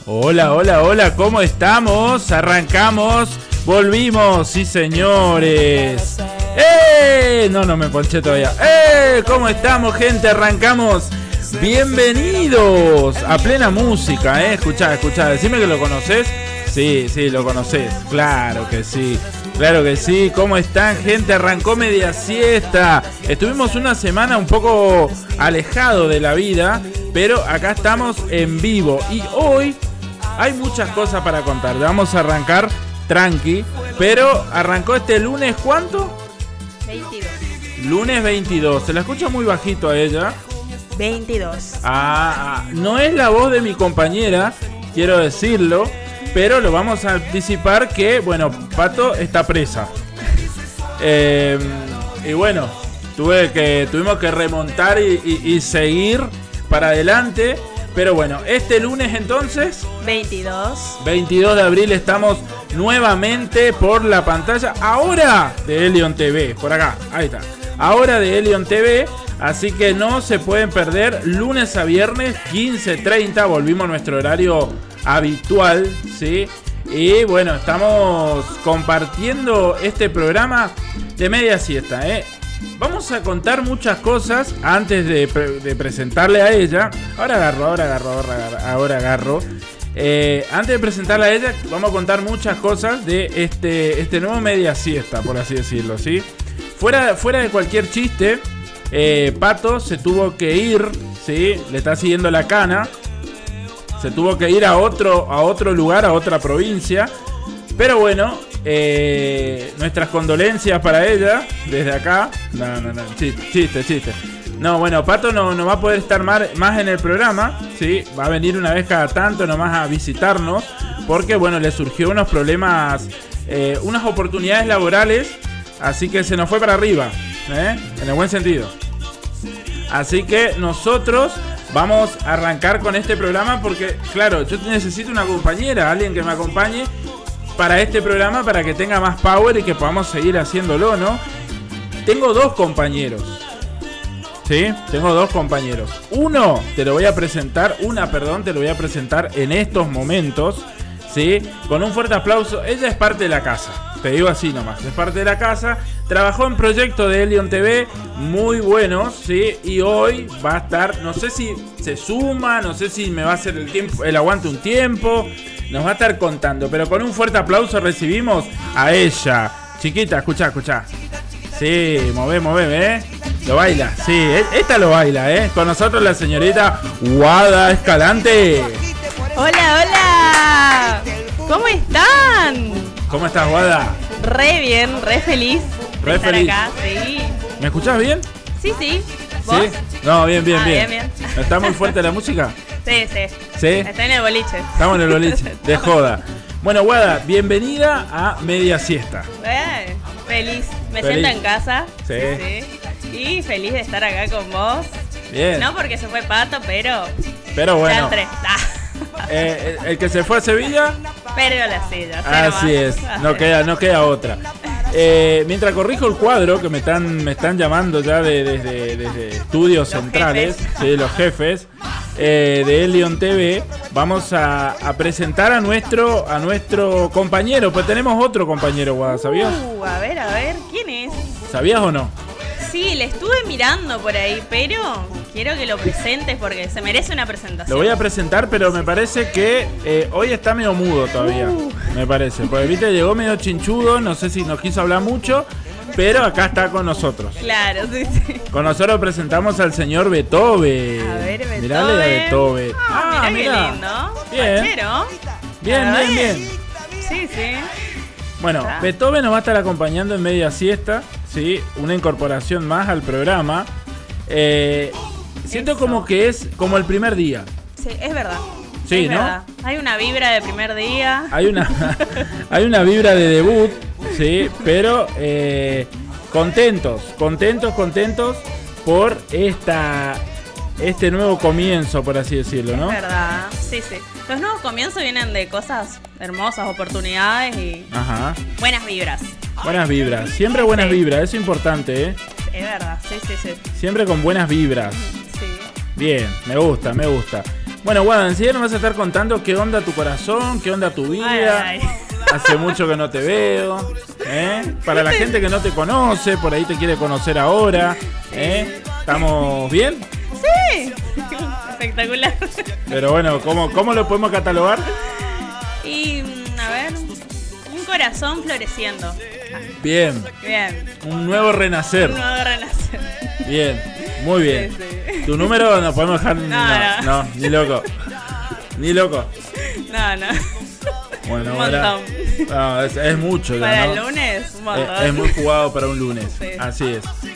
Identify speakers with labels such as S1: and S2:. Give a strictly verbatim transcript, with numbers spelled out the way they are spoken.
S1: Hola, hola, hola, ¿cómo estamos? Arrancamos, volvimos, sí señores. ¡Eh! No, no me ponché todavía. ¡Eh! ¿Cómo estamos, gente? Arrancamos. Bienvenidos a Plena Música, ¿eh? Escuchá, escuchá, decime que lo conoces. Sí, sí, lo conoces, claro que sí. Claro que sí, ¿cómo están, gente? Arrancó Media Siesta. Estuvimos una semana un poco alejado de la vida, pero acá estamos en vivo. Y hoy hay muchas cosas para contar. Vamos a arrancar tranqui, pero arrancó este lunes, ¿cuánto?
S2: veintidós.
S1: Lunes veintidós. Se la escucha muy bajito a ella.
S2: veintidós.
S1: Ah, no es la voz de mi compañera, quiero decirlo. Pero lo vamos a anticipar que, bueno, Pato está presa. Eh, y bueno, tuve que, tuvimos que remontar y, y, y seguir para adelante. Pero bueno, este lunes entonces,
S2: veintidós.
S1: veintidós de abril, estamos nuevamente por la pantalla. Ahora de Elion T V, por acá, ahí está. Ahora de Elion T V, así que no se pueden perder. Lunes a viernes, quince treinta, volvimos a nuestro horario habitual, ¿sí? Y bueno, estamos compartiendo este programa de Media Siesta, ¿eh? Vamos a contar muchas cosas antes de, pre de presentarle a ella. Ahora agarro, ahora agarro, ahora agarro. Ahora agarro. Eh, antes de presentarle a ella, vamos a contar muchas cosas de este, este nuevo Media Siesta, por así decirlo, ¿sí? Fuera, fuera de cualquier chiste, eh, Pato se tuvo que ir, ¿sí? Le está siguiendo la cana. Se tuvo que ir a otro, a otro lugar, a otra provincia. Pero bueno, eh, nuestras condolencias para ella desde acá. No, no, no, chiste, chiste, chiste. No, bueno, Pato no, no va a poder estar más, más en el programa, ¿sí? Va a venir una vez cada tanto nomás a visitarnos. Porque, bueno, le surgió unos problemas, eh, unas oportunidades laborales. Así que se nos fue para arriba, ¿eh? En el buen sentido. Así que nosotros vamos a arrancar con este programa porque, claro, yo necesito una compañera, alguien que me acompañe para este programa para que tenga más power y que podamos seguir haciéndolo, ¿no? Tengo dos compañeros, ¿sí? Tengo dos compañeros. Uno te lo voy a presentar, una, perdón, te lo voy a presentar en estos momentos, ¿sí? Con un fuerte aplauso. Ella es parte de la casa, te digo así nomás, es parte de la casa. Trabajó en proyectos de Elion T V muy buenos, ¿sí? Y hoy va a estar, no sé si se suma, no sé si me va a hacer el tiempo, el aguante un tiempo. Nos va a estar contando, pero con un fuerte aplauso recibimos a ella. Chiquita, escuchá, escuchá. Sí, mové, mové, ¿eh? Lo baila, sí, esta lo baila, ¿eh? Con nosotros la señorita Guada Escalante.
S2: Hola, hola. ¿Cómo están?
S1: ¿Cómo estás, Guada?
S2: Re bien, re feliz.
S1: Re
S2: estar
S1: feliz.
S2: Acá, sí.
S1: ¿Me escuchás bien?
S2: Sí, sí. ¿Vos?
S1: ¿Sí? No, bien, bien,
S2: ah,
S1: bien.
S2: bien, bien.
S1: ¿Está muy fuerte la música?
S2: Sí, sí.
S1: ¿Sí?
S2: Está en el boliche.
S1: Estamos en el boliche, de joda. Bueno, Guada, bienvenida a Media Siesta.
S2: Eh, feliz. Me
S1: Feliz.
S2: siento en casa.
S1: Sí.
S2: Sí, sí. Y feliz de estar acá con vos.
S1: Bien.
S2: No porque se fue Pato, pero
S1: Pero
S2: ya
S1: bueno,
S2: entré. Ah.
S1: eh, el, el que se fue a Sevilla,
S2: Perdió la silla.
S1: así es, no queda, no queda otra. Eh, mientras corrijo el cuadro, que me están, me están llamando ya de, desde, desde estudios
S2: Los
S1: centrales,
S2: jefes.
S1: sí, los jefes eh, de Elion T V, vamos a, a presentar a nuestro, a nuestro compañero. Pues tenemos otro compañero, Guada, ¿sabías?
S2: Uh, a ver, a ver, ¿quién es?
S1: ¿Sabías o no?
S2: Sí, le estuve mirando por ahí, pero quiero que lo presentes porque se merece una presentación.
S1: Lo voy a presentar, pero me parece que eh, hoy está medio mudo todavía.
S2: Uh.
S1: Me parece. Porque viste, llegó medio chinchudo, no sé si nos quiso hablar mucho, pero acá está con nosotros.
S2: Claro, sí, sí.
S1: Con nosotros presentamos al señor Beethoven.
S2: A ver, Beethoven.
S1: Mirale a Beethoven.
S2: Ah, mirá qué lindo.
S1: Bien.
S2: Fachero.
S1: Bien,
S2: Ah,
S1: bien, bien.
S2: Sí, sí.
S1: Bueno,
S2: Ah.
S1: Beethoven nos va a estar acompañando en Media Siesta, ¿sí? Una incorporación más al programa. Eh, siento
S2: Eso.
S1: como que es como el primer día.
S2: Sí, es verdad.
S1: Sí,
S2: es
S1: ¿no?
S2: verdad. Hay una vibra de primer día.
S1: Hay una, hay una vibra de debut, sí, pero eh, contentos, contentos, contentos por esta, este nuevo comienzo, por así decirlo, ¿no?
S2: Es verdad. Sí, sí. Los nuevos comienzos vienen de cosas hermosas, oportunidades y
S1: Ajá.
S2: buenas vibras.
S1: Buenas vibras, siempre buenas
S2: Sí.
S1: vibras, eso es importante, ¿eh?
S2: Es verdad, sí, sí, sí.
S1: Siempre con buenas vibras.
S2: Sí.
S1: Bien, me gusta, me gusta. Bueno, Guada, enseguida nos vas a estar contando qué onda tu corazón, qué onda tu vida.
S2: Ay, ay.
S1: Hace mucho que no te veo. ¿eh? Para la gente que no te conoce, por ahí te quiere conocer ahora. ¿eh? ¿Estamos bien?
S2: Sí, espectacular.
S1: Pero bueno, ¿cómo, cómo lo podemos catalogar?
S2: Y, a ver, un corazón floreciendo.
S1: Bien.
S2: Bien.
S1: Un nuevo renacer.
S2: Un nuevo renacer.
S1: Bien, muy bien.
S2: Sí, sí.
S1: ¿Tu número no podemos dejar? No,
S2: no.
S1: no, ni loco. Ni loco.
S2: No, no.
S1: Bueno,
S2: Un
S1: ahora,
S2: montón.
S1: no, es, es mucho ya,
S2: Para
S1: ¿no?
S2: el lunes, un montón.
S1: Es, es muy jugado para un lunes.
S2: Sí.
S1: Así es.